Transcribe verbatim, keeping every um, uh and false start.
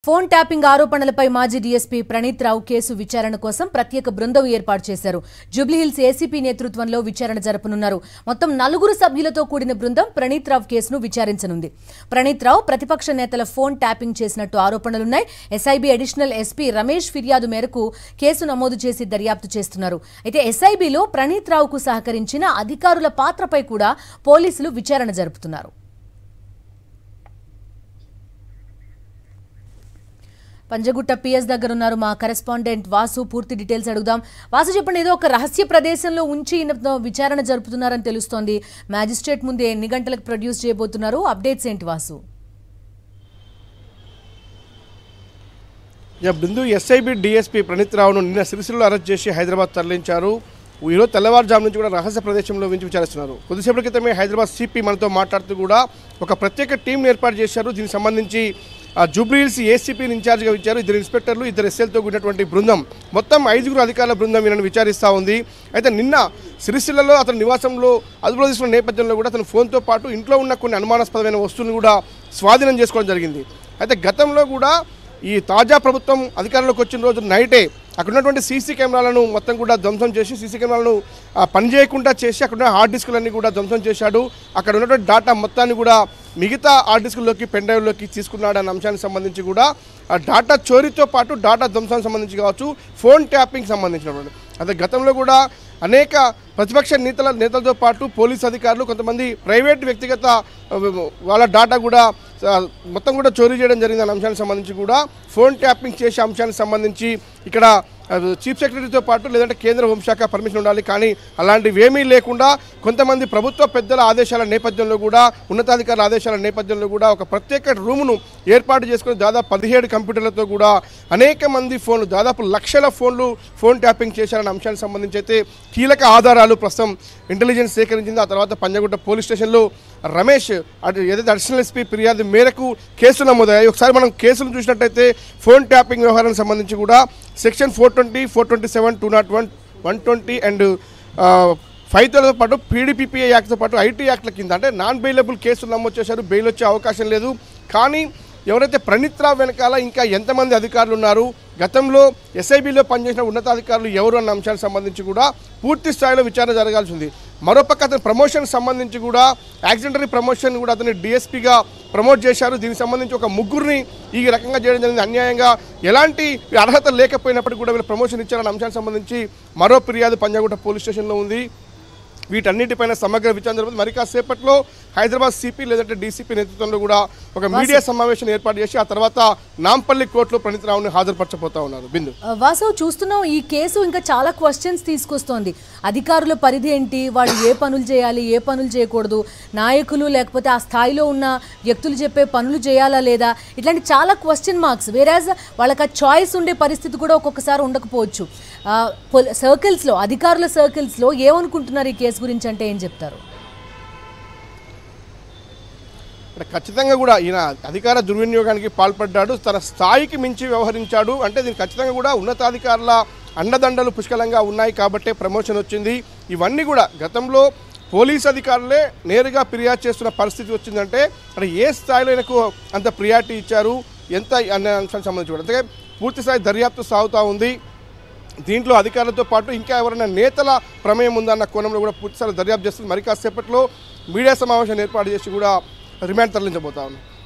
Phone tapping ఆరోపణలపై మాజీ DSP Praneeth రావు case విచారణ కోసం ప్రత్యేక బృందం ఏర్పాటు చేశారు. జూబ్లీహిల్స్ ఏసీపీ నేతృత్వంలో విచారణ జరపనున్నారు. మొత్తం నలుగురు సభ్యులతో కూడిన బృందం ప్రణీత్ రావు కేసును విచారించనుంది. ప్రణీత్ రావు ప్రతిపక్ష నేతల ఫోన్ ట్యాపింగ్ చేసినట్టు ఆరోపణలున్నాయి. ఎస్ఐబీ అడిషనల్ ఎస్పీ రమేష్ ఫిర్యాదు మేరకు కేసు నమోదు చేసి దర్యాప్తు చేస్తున్నారు. అయితే ఎస్ఐబీలో ప్రణీత్ రావుకు సహకరించిన అధికారుల పాత్రపై కూడా పోలీసులు విచారణ జరుపుతున్నారు. పంజగుట్ట పిఎస్ దగ్గర ఉన్నారు మా కరెస్పాండెంట్ వాసు. పూర్తి డీటెయిల్స్ అడుగుదాం. వాసు, చెప్పండి, ఏదో ఒక రహస్య ప్రదేశంలో ఉంచి విచారణ జరుపుతున్నారని తెలుస్తోంది. మ్యాజిస్ట్రేట్ ముందు ఎన్ని గంటలకు ప్రొడ్యూస్ చేయబోతున్నారు? అప్డేట్స్ ఏంటి వాసు? బిందు ఎస్ఐబి డిఎస్పీ ప్రణీత్ రావును నిన్న సిరిసిల్లలో అరెస్ట్ చేసి హైదరాబాద్ తరలించారు. ఈరోజు తెల్లవారుజాము నుంచి కూడా రహస్య ప్రదేశంలో నుంచి విచారిస్తున్నారు. కొద్దిసేపటి క్రితమే హైదరాబాద్ సిపి మనతో మాట్లాడుతూ కూడా ఒక ప్రత్యేక టీంను ఏర్పాటు చేశారు. దీనికి సంబంధించి జూబ్లీహిల్స్ ఏసీపీని ఇన్ఛార్జ్గా ఇచ్చారు. ఇద్దరు ఇన్స్పెక్టర్లు, ఇద్దరు ఎస్ఎల్తో కూడినటువంటి బృందం, మొత్తం ఐదుగురు అధికారుల బృందం ఈయనను విచారిస్తూ ఉంది. అయితే నిన్న సిరిసిల్లలో అతని నివాసంలో అదుపులో తీసుకున్న నేపథ్యంలో కూడా అతని ఫోన్తో పాటు ఇంట్లో ఉన్న కొన్ని అనుమానాస్పదమైన వస్తువులను కూడా స్వాధీనం చేసుకోవడం జరిగింది. అయితే గతంలో కూడా ఈ తాజా ప్రభుత్వం అధికారంలోకి వచ్చిన రోజు నైటే అక్కడ ఉన్నటువంటి సీసీ కెమెరాలను మొత్తం కూడా ధ్వంసం చేసి సీసీ కెమెరాలను పనిచేయకుండా చేసి అక్కడ ఉన్న హార్డ్ డిస్కులన్నీ కూడా ధ్వంసం చేశాడు. అక్కడ ఉన్నటువంటి డాటా మొత్తాన్ని కూడా మిగతా హార్డ్ డిస్కుల్లోకి పెన్ డ్రైవ్లోకి తీసుకున్నాడు అన్న అంశానికి సంబంధించి కూడా ఆ డాటా చోరీతో పాటు డాటా ధ్వంసానికి సంబంధించి కావచ్చు, ఫోన్ ట్యాపింగ్ సంబంధించినటువంటి అదే గతంలో కూడా అనేక ప్రతిపక్ష నేతల నేతలతో పాటు పోలీసు అధికారులు, కొంతమంది ప్రైవేట్ వ్యక్తిగత వాళ్ళ డాటా కూడా మొత్తం కూడా చోరీ చేయడం జరిగింది అనే అంశానికి సంబంధించి కూడా ఫోన్ ట్యాపింగ్ చేసే అంశానికి సంబంధించి ఇక్కడ చీఫ్ సెక్రటరీతో పాటు లేదంటే కేంద్ర హోంశాఖ పర్మిషన్ ఉండాలి. కానీ అలాంటివి ఏమీ లేకుండా కొంతమంది ప్రభుత్వ పెద్దల ఆదేశాల నేపథ్యంలో కూడా, ఉన్నతాధికారుల ఆదేశాల నేపథ్యంలో కూడా ఒక ప్రత్యేక రూమును ఏర్పాటు చేసుకుని దాదాపు పదిహేడు కంప్యూటర్లతో కూడా అనేక మంది ఫోన్లు, దాదాపు లక్షల ఫోన్లు ఫోన్ ట్యాపింగ్ చేశారన్న అంశానికి సంబంధించి అయితే కీలక ఆధారాలు ప్రస్తుతం ఇంటెలిజెన్స్ సేకరించింది. ఆ తర్వాత పంజగుట్ట పోలీస్ స్టేషన్లో రమేష్ అటు ఏదైతే అడిషనల్ ఎస్పీ ఫిర్యాదు మేరకు కేసులు నమోదయ్యాయి. ఒకసారి మనం కేసులు చూసినట్టయితే ఫోన్ ట్యాపింగ్ వ్యవహారానికి సంబంధించి కూడా section four twenty four twenty seven two not one one twenty and ఫైవ్తో పాటు పీడీపీపీఏ యాక్ట్తో పాటు ఐటీ యాక్ట్ల కింద అంటే నాన్ బెయిలబుల్ కేసులు నమోదు చేశారు. బెయిల్ వచ్చే అవకాశం లేదు. కానీ ఎవరైతే ప్రణీత్ రావు వెనకాల ఇంకా ఎంతమంది అధికారులు ఉన్నారు, గతంలో ఎస్ఐబీలో పనిచేసిన ఉన్నతాధికారులు ఎవరు అన్న అంశానికి సంబంధించి కూడా పూర్తి స్థాయిలో విచారణ జరగాల్సి ఉంది. మరోపక్క అతని ప్రమోషన్ సంబంధించి కూడా యాక్సిడెంటరీ ప్రమోషన్ కూడా అతన్ని డిఎస్పీగా ప్రమోట్ చేశారు. దీనికి సంబంధించి ఒక ముగ్గురిని ఈ రకంగా చేయడం జరిగింది. అన్యాయంగా ఎలాంటి అర్హత లేకపోయినప్పటికీ కూడా వీళ్ళు ప్రమోషన్ ఇచ్చారన్న అంశానికి సంబంధించి మరో ఫిర్యాదు పంజగుట్ట పోలీస్ స్టేషన్లో ఉంది. వీటన్నిటిపైన సమగ్ర విచారణ జరుగుతుంది. మరి కాసేపట్లో హైదరాబాద్ సిపి లేదంటే డీసీపీ నేతృత్వంలో కూడా ఒక మీడియా సమావేశం ఏర్పాటు చేసి ఆ తర్వాత నాంపల్లి కోర్టులో ప్రణీత్ రావుని హాజరుపరచబోతా ఉన్నారు. బిందు, వాసు, చూస్తున్నాం ఈ కేసు ఇంకా చాలా క్వశ్చన్స్ తీసుకొస్తోంది. అధికారుల పరిధి ఏంటి, వాళ్ళు ఏ పనులు చేయాలి, ఏ పనులు చేయకూడదు, నాయకులు లేకపోతే ఆ స్థాయిలో ఉన్న వ్యక్తులు చెప్పే పనులు చేయాలా లేదా, ఇట్లాంటి చాలా క్వశ్చన్ మార్క్స్. వేరాజ్ వాళ్ళకి ఆ చాయిస్ ఉండే పరిస్థితి కూడా ఒక్కొక్కసారి ఉండకపోవచ్చు. సర్కిల్స్లో, అధికారుల సర్కిల్స్లో ఏమనుకుంటున్నారు ఈ కేసు గురించి అంటే ఏం చెప్తారు? ఖచ్చితంగా కూడా ఈయన అధికార దుర్వినియోగానికి పాల్పడ్డాడు, తన స్థాయికి మించి వ్యవహరించాడు. అంటే దీనికి ఖచ్చితంగా కూడా ఉన్నతాధికారుల అండదండలు పుష్కలంగా ఉన్నాయి కాబట్టే ప్రమోషన్ వచ్చింది. ఇవన్నీ కూడా గతంలో పోలీస్ అధికారులే నేరుగా ఫిర్యాదు చేస్తున్న పరిస్థితి వచ్చిందంటే అంటే ఏ స్థాయిలో ఆయనకు అంత ప్రియారిటీ ఇచ్చారు, ఎంత అనే అంశానికి సంబంధించి కూడా అందుకే పూర్తి స్థాయి దర్యాప్తు సాగుతూ ఉంది. దీంట్లో అధికారులతో పాటు ఇంకా ఎవరైనా నేతల ప్రమేయం ఉందన్న కోణంలో కూడా పూర్తిస్థాయి దర్యాప్తు చేస్తుంది. మరి కాసేపట్లో మీడియా సమావేశాన్ని ఏర్పాటు చేసి కూడా రిమాండ్ తరలించబోతా ఉన్నాం.